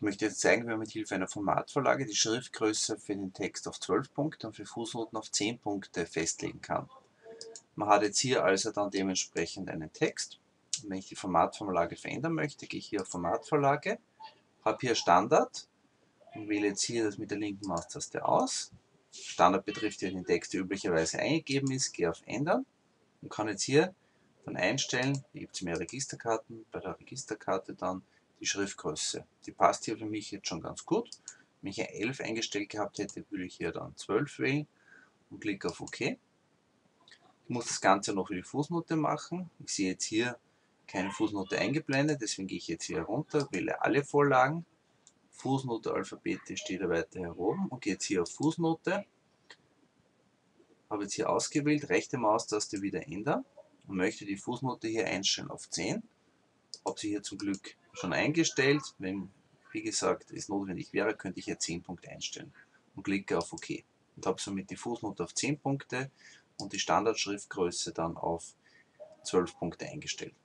Ich möchte jetzt zeigen, wie man mit Hilfe einer Formatvorlage die Schriftgröße für den Text auf 12 Punkte und für Fußnoten auf 10 Punkte festlegen kann. Man hat jetzt hier also dann dementsprechend einen Text. Und wenn ich die Formatvorlage verändern möchte, gehe ich hier auf Formatvorlage, habe hier Standard und wähle jetzt hier das mit der linken Maustaste aus. Standard betrifft hier den Text, der üblicherweise eingegeben ist, gehe auf Ändern und kann jetzt hier dann einstellen, hier gibt es mehr Registerkarten, bei der Registerkarte dann die Schriftgröße. Die passt hier für mich jetzt schon ganz gut. Wenn ich eine 11 eingestellt gehabt hätte, würde ich hier dann 12 wählen und klicke auf OK. Ich muss das Ganze noch für die Fußnote machen. Ich sehe jetzt hier keine Fußnote eingeblendet, deswegen gehe ich jetzt hier runter, wähle alle Vorlagen. Fußnote alphabetisch steht da weiter hier oben und gehe jetzt hier auf Fußnote. Habe jetzt hier ausgewählt, rechte Maustaste wieder ändern und möchte die Fußnote hier einstellen auf 10. Habe sie hier zum Glück schon eingestellt. Wenn, wie gesagt, es notwendig wäre, könnte ich hier 10 Punkte einstellen und klicke auf OK. Und habe somit die Fußnote auf 10 Punkte und die Standardschriftgröße dann auf 12 Punkte eingestellt.